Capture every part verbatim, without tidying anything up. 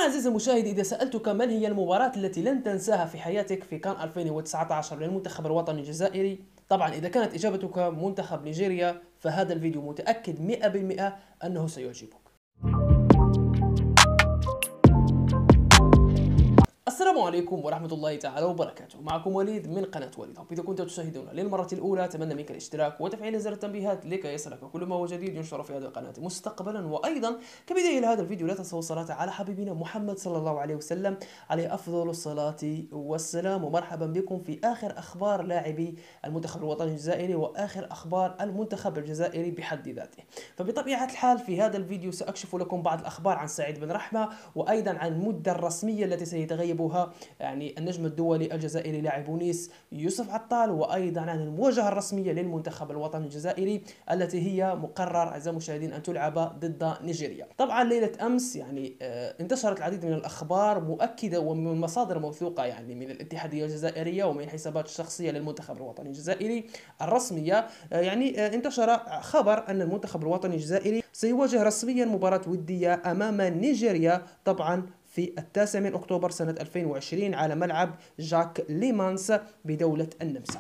عزيزي المشاهد، إذا سألتك من هي المباراة التي لن تنساها في حياتك في كان ألفين وتسعة عشر للمنتخب الوطني الجزائري، طبعا إذا كانت إجابتك منتخب نيجيريا فهذا الفيديو متأكد مئة بالمئة أنه سيعجبك. السلام عليكم ورحمة الله تعالى وبركاته. معكم وليد من قناة وليد هوب. إذا كنت تشاهدون للمرة الأولى أتمنى منك الاشتراك وتفعيل زر التنبيهات لكي يصلك كل ما هو جديد ينشر في هذه القناة مستقبلا. وأيضا كبداية لهذا الفيديو لا تنسوا الصلاة على حبيبنا محمد صلى الله عليه وسلم عليه أفضل الصلاة والسلام. ومرحبا بكم في آخر أخبار لاعبي المنتخب الوطني الجزائري وآخر أخبار المنتخب الجزائري بحد ذاته. فبطبيعة الحال في هذا الفيديو سأكشف لكم بعض الأخبار عن سعيد بن رحمة، وأيضا عن المدة الرسمية التي سيتغيب يعني النجم الدولي الجزائري لاعب نيس يوسف عطال، وايضا عن المواجهه الرسميه للمنتخب الوطني الجزائري التي هي مقرر اعزائي المشاهدين ان تلعب ضد نيجيريا. طبعا ليله امس يعني انتشرت العديد من الاخبار مؤكده ومن مصادر موثوقه يعني من الاتحاديه الجزائريه ومن الحسابات الشخصيه للمنتخب الوطني الجزائري الرسميه. يعني انتشر خبر ان المنتخب الوطني الجزائري سيواجه رسميا مباراه وديه امام نيجيريا، طبعا في التاسع من أكتوبر سنة ألفين وعشرين على ملعب جاك ليمانس بدولة النمسا.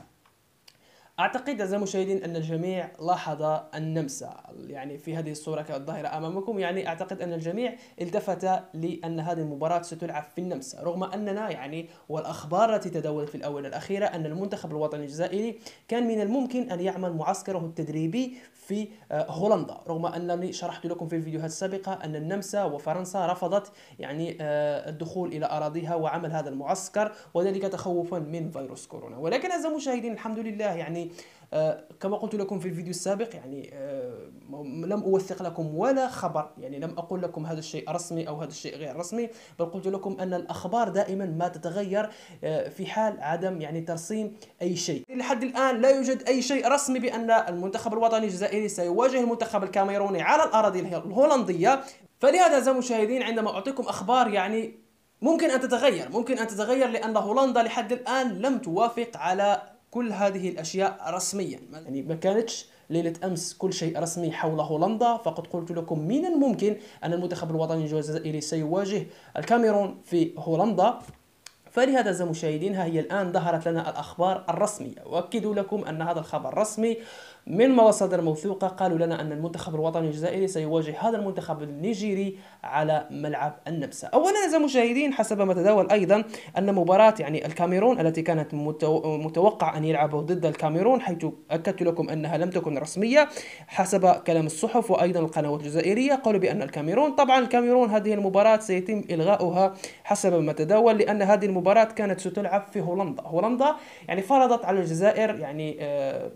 أعتقد أعزائي المشاهدين أن الجميع لاحظ النمسا يعني في هذه الصورة الظاهرة أمامكم. يعني أعتقد أن الجميع التفت لأن هذه المباراة ستلعب في النمسا، رغم أننا يعني والأخبار التي تداولت في الآونة الأخيرة أن المنتخب الوطني الجزائري كان من الممكن أن يعمل معسكره التدريبي في هولندا، رغم أنني شرحت لكم في الفيديوهات السابقة أن النمسا وفرنسا رفضت يعني الدخول إلى أراضيها وعمل هذا المعسكر، وذلك تخوفا من فيروس كورونا. ولكن أعزائي المشاهدين الحمد لله يعني آه كما قلت لكم في الفيديو السابق يعني آه لم أوثق لكم ولا خبر، يعني لم أقول لكم هذا الشيء رسمي أو هذا الشيء غير رسمي، بل قلت لكم أن الأخبار دائما ما تتغير آه في حال عدم يعني ترسيم أي شيء. لحد الآن لا يوجد أي شيء رسمي بأن المنتخب الوطني الجزائري سيواجه المنتخب الكاميروني على الأراضي الهولندية. فلهذا أعزائي المشاهدين عندما أعطيكم أخبار يعني ممكن أن تتغير ممكن أن تتغير لأن هولندا لحد الآن لم توافق على كل هذه الأشياء رسميا. يعني ما كانتش ليلة أمس كل شيء رسمي حول هولندا، فقد قلت لكم من الممكن أن المنتخب الوطني الجزائري سيواجه الكاميرون في هولندا. فلهذا أعزائي المشاهدين ها هي الآن ظهرت لنا الأخبار الرسمية، وأكد لكم أن هذا الخبر رسمي من مصادر موثوقة. قالوا لنا أن المنتخب الوطني الجزائري سيواجه هذا المنتخب النيجيري على ملعب النمسا. أولا أعزائي المشاهدين حسب ما تداول أيضا أن مباراة يعني الكاميرون التي كانت متوقع أن يلعبوا ضد الكاميرون، حيث أكدت لكم أنها لم تكن رسمية حسب كلام الصحف وأيضا القنوات الجزائرية، قالوا بأن الكاميرون طبعا الكاميرون هذه المباراة سيتم إلغاؤها حسب ما تداول، لأن هذه المباراة كانت ستلعب في هولندا. هولندا يعني فرضت على الجزائر يعني آه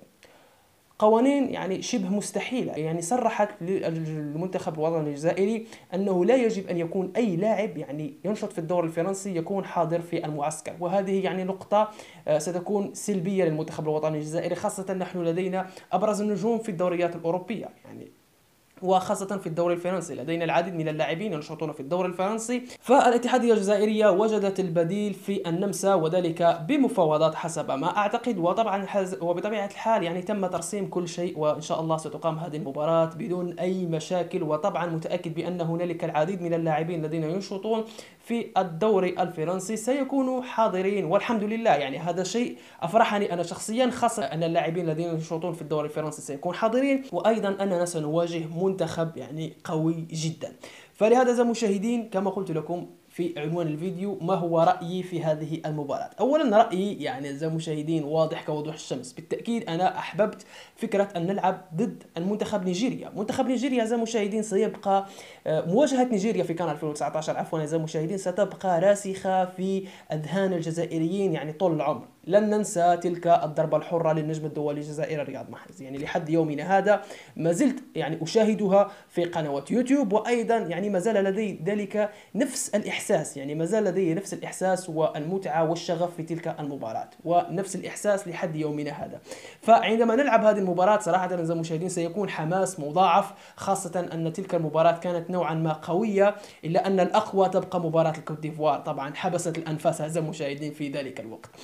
قوانين يعني شبه مستحيلة، يعني صرحت للمنتخب الوطني الجزائري أنه لا يجب أن يكون أي لاعب يعني ينشط في الدوري الفرنسي يكون حاضر في المعسكر، وهذه يعني نقطة ستكون سلبية للمنتخب الوطني الجزائري، خاصة نحن لدينا أبرز النجوم في الدوريات الأوروبية يعني وخاصة في الدوري الفرنسي، لدينا العديد من اللاعبين ينشطون في الدوري الفرنسي. فالاتحادية الجزائرية وجدت البديل في النمسا وذلك بمفاوضات حسب ما أعتقد، وطبعا وبطبيعة الحال يعني تم ترسيم كل شيء، وإن شاء الله ستقام هذه المباراة بدون أي مشاكل. وطبعا متأكد بأن هنالك العديد من اللاعبين الذين ينشطون في الدوري الفرنسي سيكونوا حاضرين، والحمد لله يعني هذا شيء أفرحني أنا شخصيا، خاصة أن اللاعبين الذين ينشطون في الدوري الفرنسي سيكونوا حاضرين، وأيضا أننا سنواجه منتخب يعني قوي جدا. فلهذا أعزائي المشاهدين كما قلت لكم في عنوان الفيديو ما هو رأيي في هذه المباراة. أولا رأيي يعني أعزائي المشاهدين واضح كوضوح الشمس، بالتأكيد أنا أحببت فكرة أن نلعب ضد المنتخب نيجيريا. منتخب نيجيريا أعزائي المشاهدين سيبقى مواجهة نيجيريا في كان ألفين وتسعة عشر عفوا أعزائي المشاهدين ستبقى راسخة في أذهان الجزائريين يعني طول العمر. لن ننسى تلك الضربة الحرة للنجم الدولي الجزائري رياض محرز، يعني لحد يومنا هذا ما زلت يعني أشاهدها في قنوات يوتيوب، وأيضا يعني ما زال لدي ذلك نفس الإحساس، يعني ما زال لدي نفس الإحساس والمتعة والشغف في تلك المباراة ونفس الإحساس لحد يومنا هذا. فعندما نلعب هذه المباراة صراحة أعزائي المشاهدين سيكون حماس مضاعف، خاصة أن تلك المباراة كانت نوعا ما قوية، إلا أن الأقوى تبقى مباراة الكوت ديفوار، طبعا حبست الأنفاس أعزائي المشاهدين في ذلك الوقت. فلهذا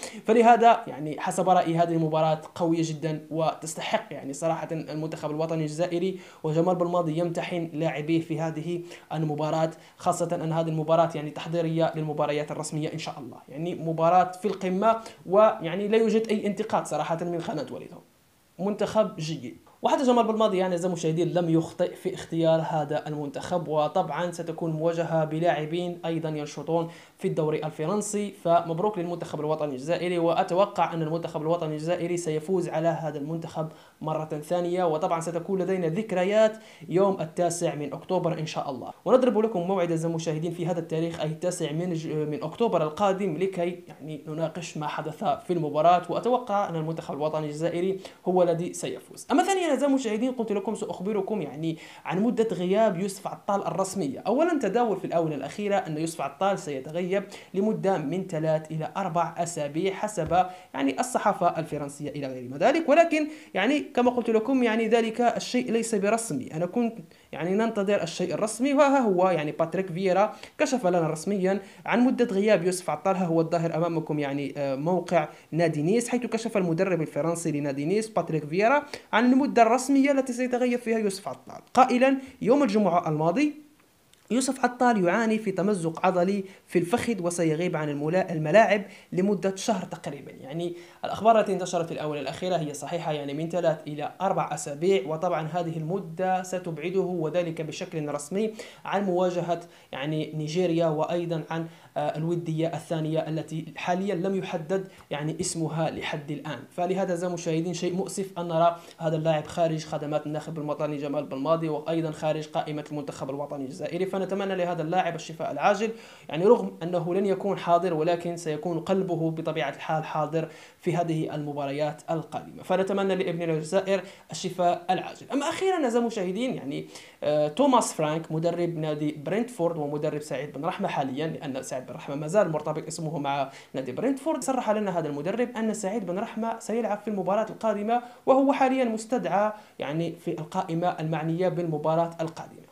فلهذا يعني حسب رأيي هذه المباراة قوية جدا وتستحق يعني صراحة المنتخب الوطني الجزائري، وجمال بلماضي يمتحن لاعبيه في هذه المباراة، خاصة أن هذه المباراة يعني تحضيرية للمباريات الرسمية إن شاء الله، يعني مباراة في القمة، ويعني لا يوجد أي انتقاد صراحة من قناة وليد. منتخب جيد. وحتى جمال بلماضي يعني أعزائي المشاهدين لم يخطئ في اختيار هذا المنتخب، وطبعا ستكون مواجهة بلاعبين أيضا ينشطون في الدوري الفرنسي، فمبروك للمنتخب الوطني الجزائري، وأتوقع أن المنتخب الوطني الجزائري سيفوز على هذا المنتخب مرة ثانية، وطبعا ستكون لدينا ذكريات يوم التاسع من أكتوبر إن شاء الله. ونضرب لكم موعد أعزائي المشاهدين في هذا التاريخ أي التاسع من من أكتوبر القادم لكي يعني نناقش ما حدث في المباراة، وأتوقع أن المنتخب الوطني الجزائري هو الذي سيفوز. أما ثانيا أعزائي المشاهدين قلت لكم سأخبركم يعني عن مدة غياب يوسف عطال الرسمية. أولا تداول في الآونة الأخيرة أن يوسف عطال سيتغيب لمدة من ثلاث إلى أربع أسابيع حسب يعني الصحافة الفرنسية إلى غير ما ذلك، ولكن يعني كما قلت لكم يعني ذلك الشيء ليس برسمي، أنا كنت يعني ننتظر الشيء الرسمي، وها هو يعني باتريك فييرا كشف لنا رسميا عن مدة غياب يوسف عطال. ها هو الظاهر أمامكم يعني موقع نادي نيس، حيث كشف المدرب الفرنسي لنادي نيس باتريك فييرا عن المدة الرسمية التي سيتغيب فيها يوسف عطال، قائلا يوم الجمعة الماضي يوسف عطال يعاني في تمزق عضلي في الفخذ وسيغيب عن الملاعب لمدة شهر تقريبا. يعني الأخبار التي انتشرت في الآونة الأخيرة هي صحيحة، يعني من ثلاث إلى أربع أسابيع، وطبعا هذه المدة ستبعده وذلك بشكل رسمي عن مواجهة يعني نيجيريا، وأيضا عن الودية الثانية التي حاليا لم يحدد يعني اسمها لحد الآن. فلهذا زي مشاهدين شيء مؤسف أن نرى هذا اللاعب خارج خدمات الناخب الوطني جمال بلماضي، وأيضا خارج قائمة المنتخب الوطني الجزائري، فنتمنى لهذا اللاعب الشفاء العاجل، يعني رغم أنه لن يكون حاضر ولكن سيكون قلبه بطبيعة الحال حاضر في هذه المباريات القادمة، فنتمنى لابن الجزائر الشفاء العاجل. أما أخيرا أعزائي المشاهدين يعني آه توماس فرانك مدرب نادي برنتفورد ومدرب سعيد بن رحمة حاليا، لأن سعيد بن رحمة ما زال مرتبط اسمه مع نادي برنتفورد، صرح لنا هذا المدرب أن سعيد بن رحمة سيلعب في المباراة القادمة، وهو حاليا مستدعى يعني في القائمة المعنية بالمباراة القادمة.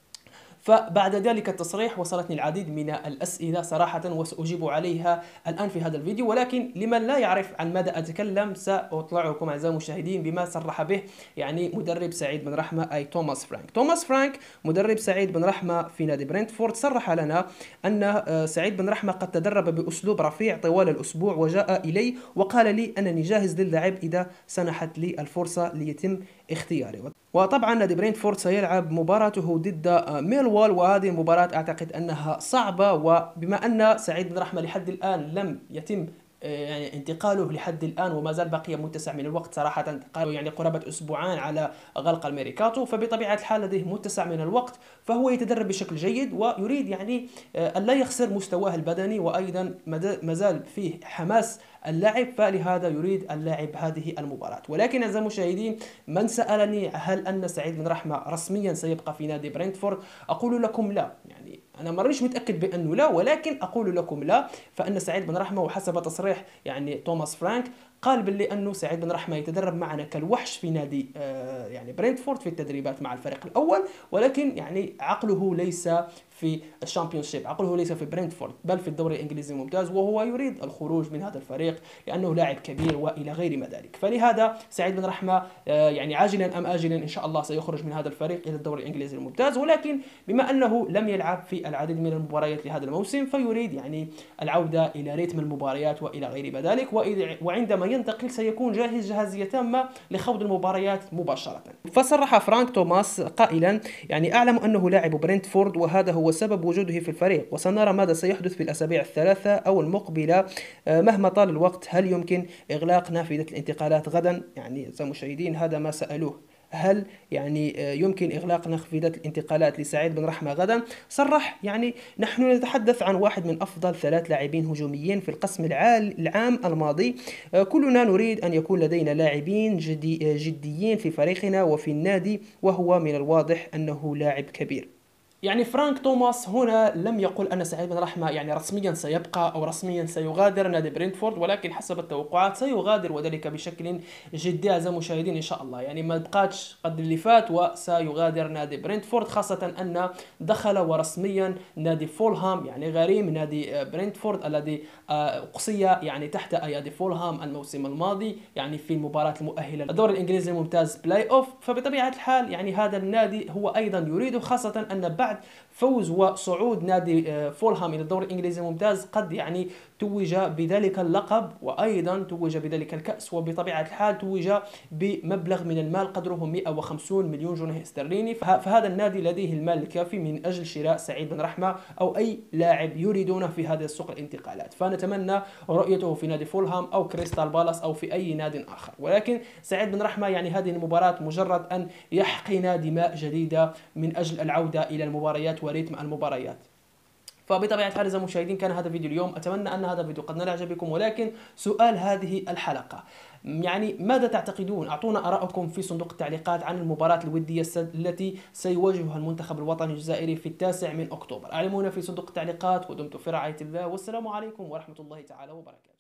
فبعد ذلك التصريح وصلتني العديد من الأسئلة صراحة وسأجيب عليها الآن في هذا الفيديو، ولكن لمن لا يعرف عن ماذا أتكلم سأطلع لكم أعزائي المشاهدين بما صرح به يعني مدرب سعيد بن رحمة أي توماس فرانك. توماس فرانك مدرب سعيد بن رحمة في نادي برنتفورد صرح لنا أن سعيد بن رحمة قد تدرب بأسلوب رفيع طوال الأسبوع وجاء إلي وقال لي أنني جاهز للعب إذا سنحت لي الفرصة ليتم اختياري. وطبعا نادي برينتفورد سيلعب مباراته ضد ميلوول، وهذه المباراة أعتقد أنها صعبة، وبما أن سعيد بن رحمة لحد الآن لم يتم يعني انتقاله لحد الآن وما زال بقي متسع من الوقت صراحة، انتقاله يعني قرابة أسبوعان على غلق الميركاتو، فبطبيعة الحال لديه متسع من الوقت، فهو يتدرب بشكل جيد ويريد يعني أن لا يخسر مستواه البدني، وأيضا ما زال فيه حماس اللاعب، فلهذا يريد اللاعب هذه المباراة. ولكن أعزائي المشاهدين من سألني هل أن سعيد بن رحمة رسميا سيبقى في نادي برنتفورد، أقول لكم لا، يعني أنا مريش متأكد بأنه لا، ولكن أقول لكم لا، فأن سعيد بن رحمة وحسب تصريح يعني توماس فرانك قال باللي أنه سعيد بن رحمة يتدرب معنا كالوحش في نادي آه يعني برنتفورد في التدريبات مع الفريق الأول، ولكن يعني عقله ليس في الشامبيونشيب، عقله ليس في برنتفورد بل في الدوري الإنجليزي الممتاز، وهو يريد الخروج من هذا الفريق لأنه لاعب كبير وإلى غير ما ذلك. فلهذا سعيد بن رحمة آه يعني عاجلا أم آجلا إن شاء الله سيخرج من هذا الفريق إلى الدوري الإنجليزي الممتاز، ولكن بما أنه لم يلعب في العديد من المباريات لهذا الموسم فيريد يعني العودة إلى ريتم المباريات وإلى غير ما ذلك، وعندما ينتقل سيكون جاهز جاهزية تامة لخوض المباريات مباشرة. فصرح فرانك توماس قائلا يعني أعلم أنه لاعب برنتفورد وهذا هو سبب وجوده في الفريق، وسنرى ماذا سيحدث في الأسابيع الثلاثة أو المقبلة مهما طال الوقت. هل يمكن إغلاق نافذة الانتقالات غدا؟ يعني زي مشاهدين هذا ما سألوه، هل يعني يمكن إغلاق نافذة الانتقالات لسعيد بن رحمة غدا؟ صرح يعني نحن نتحدث عن واحد من أفضل ثلاث لاعبين هجوميين في القسم العام الماضي، كلنا نريد أن يكون لدينا لاعبين جدي جديين في فريقنا وفي النادي، وهو من الواضح أنه لاعب كبير. يعني فرانك توماس هنا لم يقل أن سعيد بن رحمة يعني رسميا سيبقى أو رسميا سيغادر نادي برينتفورد، ولكن حسب التوقعات سيغادر، وذلك بشكل جدي أعزائي المشاهدين إن شاء الله. يعني ما بقاتش قد اللي فات وسيغادر نادي برينتفورد، خاصة أن دخل ورسميا نادي فولهام يعني غريم نادي برينتفورد الذي أقصي يعني تحت أيادي فولهام الموسم الماضي يعني في المباراة المؤهلة للدوري الإنجليزي الممتاز بلاي أوف. فبطبيعة الحال يعني هذا النادي هو أيضا يريده، خاصة أن بعد فوز وصعود نادي فولهام إلى الدوري الإنجليزي الممتاز قد يعني توج بذلك اللقب، وأيضا توج بذلك الكأس، وبطبيعة الحال توج بمبلغ من المال قدره مئة وخمسين مليون جنيه استرليني. فهذا النادي لديه المال الكافي من أجل شراء سعيد بن رحمة أو أي لاعب يريدونه في هذا السوق الانتقالات، فنتمنى رؤيته في نادي فولهام أو كريستال بالاس أو في أي نادي آخر. ولكن سعيد بن رحمة يعني هذه المباراة مجرد أن يحقن دماء جديدة من أجل العودة إلى المباريات وريتم المباريات. فبطبيعة الحال أعزائي المشاهدين كان هذا فيديو اليوم، أتمنى أن هذا الفيديو قد نال إعجابكم. ولكن سؤال هذه الحلقة يعني ماذا تعتقدون؟ أعطونا آراءكم في صندوق التعليقات عن المباراة الودية التي سيواجهها المنتخب الوطني الجزائري في التاسع من أكتوبر. أعلمونا في صندوق التعليقات، ودمتم في رعاية الله، والسلام عليكم ورحمة الله تعالى وبركاته.